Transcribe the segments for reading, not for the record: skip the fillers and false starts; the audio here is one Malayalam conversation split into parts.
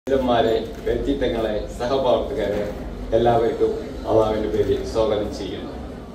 വ്യക്തിത്വങ്ങളെ സഹപ്രവർത്തകരെ എല്ലാവർക്കും അള്ളാഹുവിന്റെ പേരിൽ സ്വാഗതം ചെയ്യുന്നു.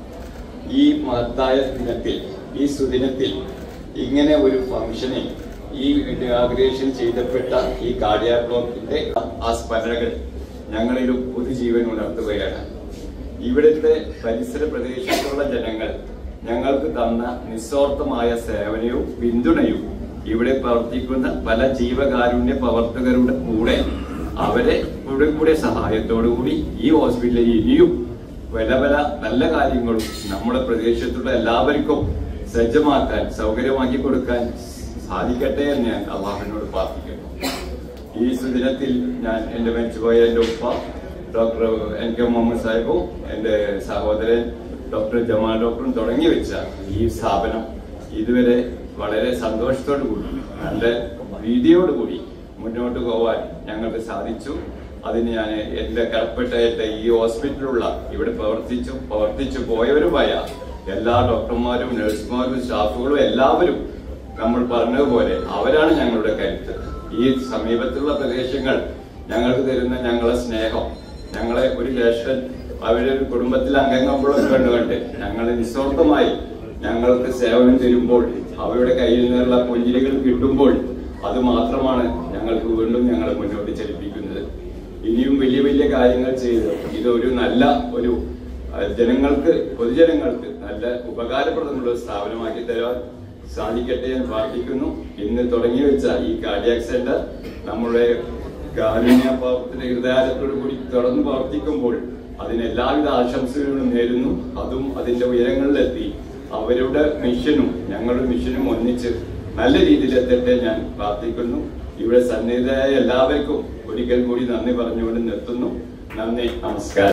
ഈ മഹത്തായ ദിനത്തിൽ, ഈ സുദിനത്തിൽ ഇങ്ങനെ ഒരു ഫംഗ്ഷനെ ഈ ഇനാഗുറേഷൻ ചെയ്യപ്പെട്ട ഈ കാർഡിയാക് ബ്ലോക്കിന്റെ ആ സ്മരണകൾ ഞങ്ങളിലും പുതുജീവൻ ഉണർത്തുകയാണ്. ഇവിടുത്തെ പരിസര പ്രദേശത്തുള്ള ജനങ്ങൾ ഞങ്ങൾക്ക് തന്ന നിസ്വാർത്ഥമായ സേവനവും പിന്തുണയും ഇവിടെ പ്രവർത്തിക്കുന്ന പല ജീവകാരുണ്യ പ്രവർത്തകരുടെ കൂടെ അവരെ കൂടെ സഹായത്തോടുകൂടി ഈ ഹോസ്പിറ്റലിൽ ഇനിയും പല പല നല്ല കാര്യങ്ങളും നമ്മുടെ പ്രദേശത്തുള്ള എല്ലാവർക്കും സജ്ജമാക്കാൻ, സൗകര്യമാക്കി കൊടുക്കാൻ സാധിക്കട്ടെ എന്ന് ഞാൻ അള്ളാഹുവിനോട് പ്രാർത്ഥിക്കുന്നു. ഈ സുദിനത്തിൽ ഞാൻ എന്റെ മരിച്ചുപോയ എന്റെ ഉപ്പ ഡോക്ടർ NK മുഹമ്മദ് സാഹിബും എന്റെ സഹോദരൻ ഡോക്ടർ ജമാൽ ഡോക്ടറും തുടങ്ങി വെച്ച ഈ സ്ഥാപനം ഇതുവരെ വളരെ സന്തോഷത്തോടു കൂടി, നല്ല രീതിയോടുകൂടി മുന്നോട്ട് പോവാൻ ഞങ്ങൾക്ക് സാധിച്ചു. അതിന് ഞാൻ എന്റെ കടപ്പെട്ട ഈ ഹോസ്പിറ്റലിലുള്ള ഇവിടെ പ്രവർത്തിച്ചു പോയവരുമായ എല്ലാ ഡോക്ടർമാരും, നഴ്സുമാരും, സ്റ്റാഫുകളും എല്ലാവരും നമ്മൾ പറഞ്ഞതുപോലെ അവരാണ് ഞങ്ങളുടെ കരുത്ത്. ഈ സമീപത്തുള്ള പ്രദേശങ്ങൾ ഞങ്ങൾക്ക് തരുന്ന ഞങ്ങളെ സ്നേഹം, ഞങ്ങളെ ഒരു ജ്യേഷ്ഠൻ അവരുടെ ഒരു കുടുംബത്തിലെ അംഗങ്ങളെ കണ്ടുകൊണ്ട് ഞങ്ങൾ നിസ്വാർത്ഥമായി ഞങ്ങൾക്ക് സേവനം തരുമ്പോൾ, അവരുടെ കയ്യിൽ നിന്നുള്ള പുഞ്ചിരികൾ കിട്ടുമ്പോൾ അത് മാത്രമാണ് ഞങ്ങൾക്ക് വീണ്ടും ഞങ്ങളെ മുന്നോട്ട് ചലിപ്പിക്കുന്നത്. ഇനിയും വലിയ വലിയ കാര്യങ്ങൾ ചെയ്ത് ഇതൊരു നല്ല ഒരു പൊതുജനങ്ങൾക്ക് നല്ല ഉപകാരപ്രദമുള്ള ഒരു സ്ഥാപനമാക്കി തരാൻ സാധിക്കട്ടെ എന്ന് പ്രാർത്ഥിക്കുന്നു. ഇന്ന് തുടങ്ങി വെച്ച ഈ കാർഡിയാക് സെന്റർ നമ്മുടെ കാരുണ്യ പ്രവർത്തന ഹൃദയത്തോടു കൂടി തുടർന്ന് പ്രവർത്തിക്കുമ്പോൾ അതിന് എല്ലാവിധ ആശംസകളും നേരുന്നു. അതും അതിന്റെ ഉയരങ്ങളിലെത്തി അവരുടെ മിഷനും ഞങ്ങളുടെ മിഷനും ഒന്നിച്ച് നല്ല രീതിയിൽ എത്തട്ടെ ഞാൻ പ്രാർത്ഥിക്കുന്നു. ഇവിടെ സന്നിഹിതരായ എല്ലാവർക്കും ഒരിക്കൽ കൂടി നന്ദി പറഞ്ഞുകൊണ്ട് നിർത്തുന്നു. നന്ദി, നമസ്കാരം.